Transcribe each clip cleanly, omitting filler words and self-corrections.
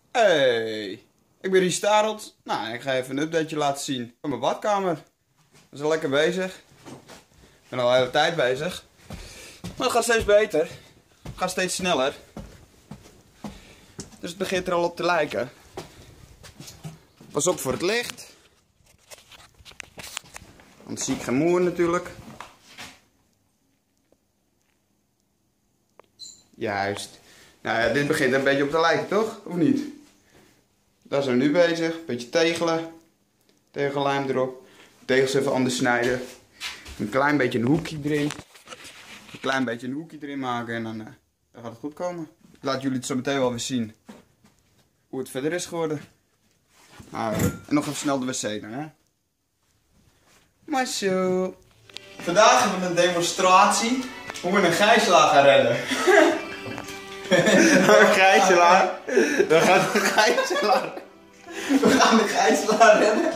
Hey, ik ben Ries Starelt. Nou, ik ga even een updateje laten zien van mijn badkamer. We zijn lekker bezig. Ik ben al de hele tijd bezig. Maar het gaat steeds beter. Het gaat steeds sneller. Dus het begint er al op te lijken. Pas op voor het licht. Want zie ik geen moer natuurlijk. Juist. Nou ja, dit begint er een beetje op te lijken, toch? Of niet? Daar zijn we nu bezig. Een beetje tegelen. Tegellijm erop. Tegels even anders snijden. Een klein beetje een hoekje erin. Een klein beetje een hoekje erin maken en dan gaat het goed komen. Ik laat jullie het zo meteen wel weer zien. Hoe het verder is geworden. Nou, en nog even snel de wc dan, hè. Maar zo. Vandaag hebben we een demonstratie hoe we een gijzelaar gaan redden. Een gijzelaar? We gaan een gijzelaar. We gaan de gijzelaar redden.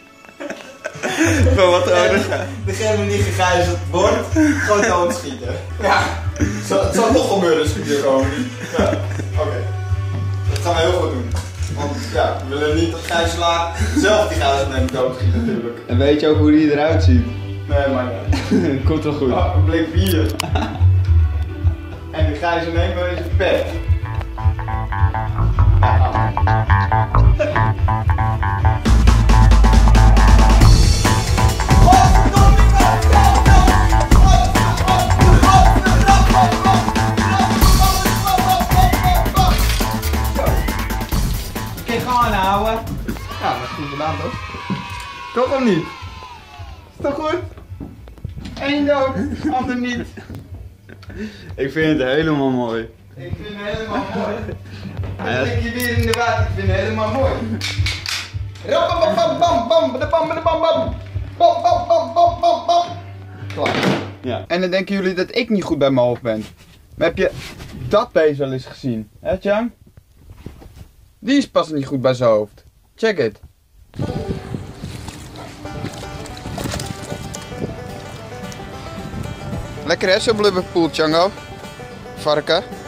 Van wat nodig? Degene die gegijzeld wordt, gewoon doodschieten. Ja, het zal toch gebeuren, schieten komen. Ja, oké. Dat gaan we heel goed doen. Want ja, we willen niet dat gijzelaar zelf die gijzelaar doodschieten natuurlijk. En weet je ook hoe die eruit ziet? Nee, maar niet. Komt wel goed. Oh, een blik bier. En de gijzelnemer is een pet. Kun je gewoon aanhouden? Ja, dat is goed gedaan toch? Toch of niet? Is toch goed? Eén dood, ander niet. Ik vind het helemaal mooi. Ik vind het helemaal mooi. Dan lig je weer in de water, ik vind het helemaal mooi. Klaar. Ja. En dan denken jullie dat ik niet goed bij mijn hoofd ben. Maar heb je dat beest wel eens gezien? Hè, Chang? Die is pas niet goed bij zijn hoofd. Check it. Lekker hè, zo'n blubberpoel, Chango? Varken.